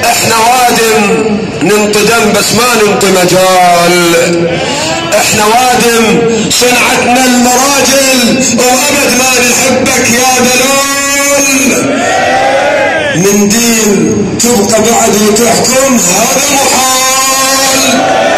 احنا وادم ننطي دم بس ما ننطي مجال. احنا وادم صنعتنا المراجل وابد ما نحبك يا دلول. من دين تبقى بعد وتحكم هذا محال.